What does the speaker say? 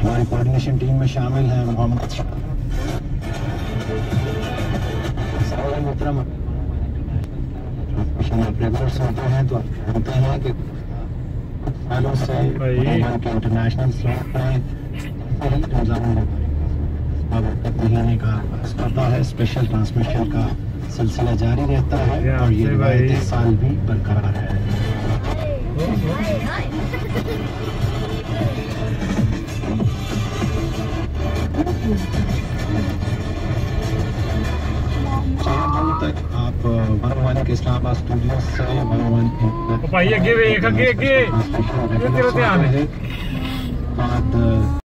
हमारी coordination team में शामिल हैं मोहम्मद मुहतरम रेगुलर्स होते हैं, तो होते हैं कि सालों से इंटरनेशनल स्लॉट में महीने का करता है, स्पेशल ट्रांसमिशन का सिलसिला जारी रहता है और ये रिवायत इस साल भी बरकरार है। तक आप 101 के इस्लामाबाद स्टूडियो से 101